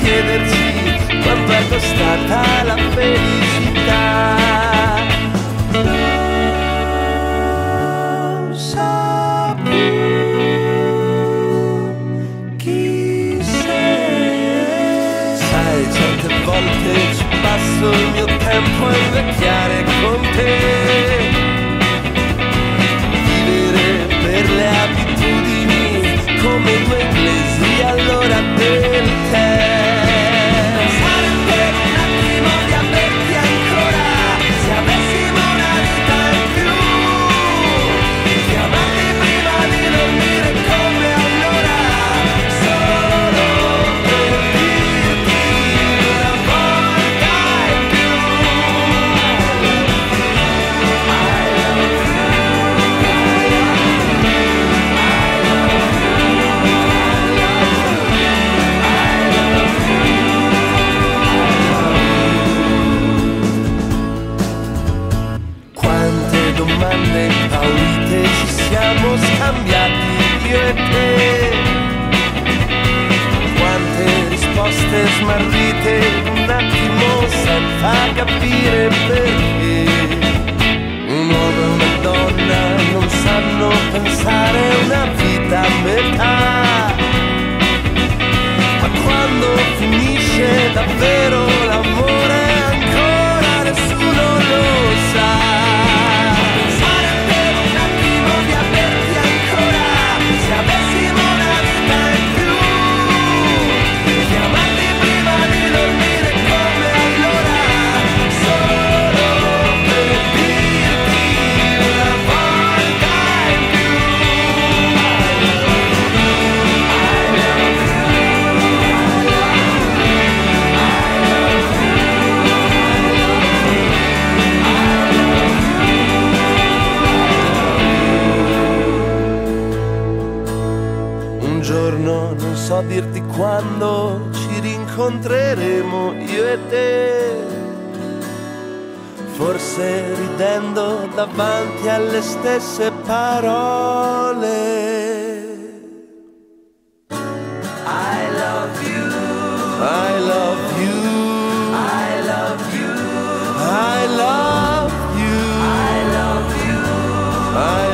chiederci quanto è costata la felicità. Non so più chi sei. Sai, certe volte ci passo il mio tempo a invecchiare con te, vivere per le abitudini come due inglesi all'ora del tè. Sarebbe un attimo di averti ancora, se avessimo una vita in più, chiamarti prima di dormire come allora, solo per dirti una volta in più. Quante domande impaurite ci siamo scambiati io e te, quante risposte smarrite un attimo senza capire perché. Un uomo e una donna non sanno pensare una vita a metà, ma quando finisce davvero l'amore ancora nessuno lo sa. Sarebbe un attimo di averti ancora, se avessimo una vita in più, chiamarti prima di dormire come allora, solo per dirti una volta in più. Un giorno, non so dirti quando, ci rincontreremo io e te, forse ridendo davanti alle stesse parole. I love you, I love you, I love you, I love you, I love you, I